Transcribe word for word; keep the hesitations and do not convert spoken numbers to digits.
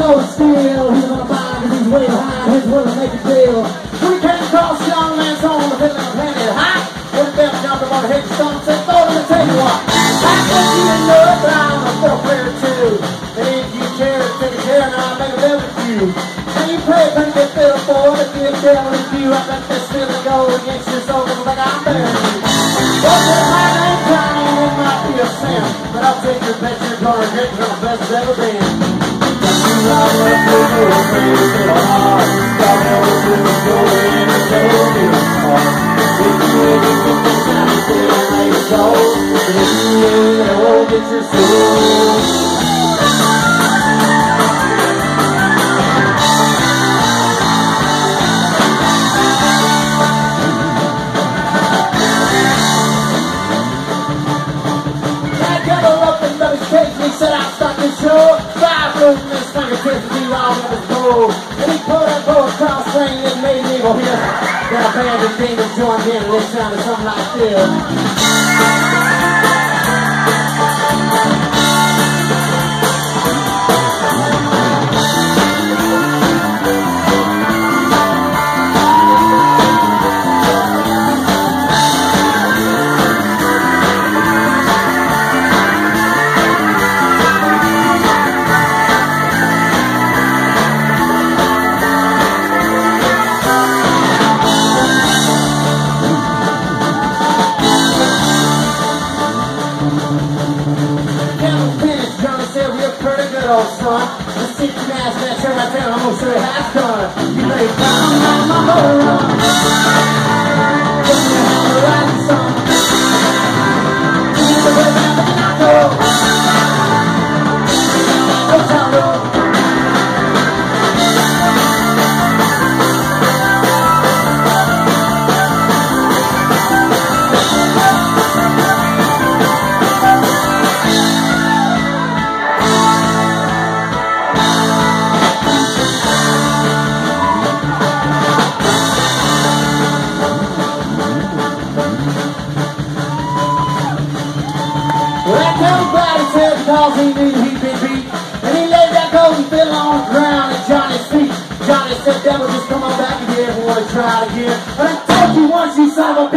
so still, he's gonna find that he's way behind his will to make a deal. When he came across the young man's home, the feeling of handed high. When the bell jumped up on the headstone, said, "Lord, let me tell you what. I bet you didn't know it, but I'm a fourth player too. And if you care to take a care, now I'll make a bet with you. And you play a pretty good fiddle for it, if you're telling with you, I bet this feeling go against your soul, like I'm bearing you. Well, if my name's Johnny, and it might be a sin, but I'll take your bet you're gonna get from the best it's ever been. You are the people who praise the heart. God knows who's going to show you the heart. If you ain't in the time, you feel like your soul. But if you ain't, it won't get your soul. He said I'll start the show. Five rooms in his fingertips to be all of his gold. And he pulled that bow across string and made me go here. Then a band of demons joined in and they sounded something like this. Son, the six mass that shirt right there, I'm gonna show you how it's done. You lay down on my motor run. Give me a hand to ride, son. Give me the way down the knocker. No time road. Because he knew he'd been beat. And he laid that golden fiddle on the ground at Johnny's feet. Johnny said, "Devil, just come on back again if you want to try it again. But I told you once, you son of a